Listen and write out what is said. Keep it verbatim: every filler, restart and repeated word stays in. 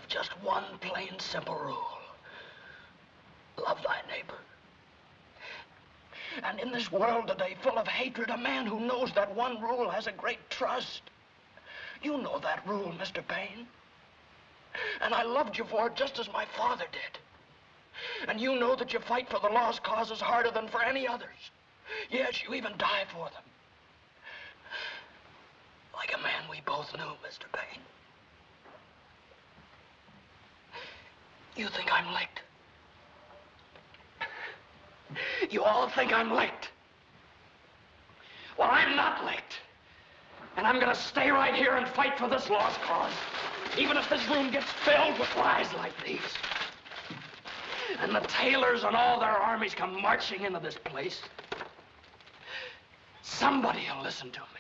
just one plain, simple rule. Love thy neighbor. And in this world today full of hatred, a man who knows that one rule has a great trust. You know that rule, Mister Payne. And I loved you for it just as my father did. And you know that you fight for the lost causes harder than for any others. Yes, you even die for them. Like a man we both knew, Mister Payne. You think I'm licked? You all think I'm licked. Well, I'm not licked. And I'm gonna stay right here and fight for this lost cause, even if this room gets filled with lies like these. And the Taylors and all their armies come marching into this place. Somebody will listen to me.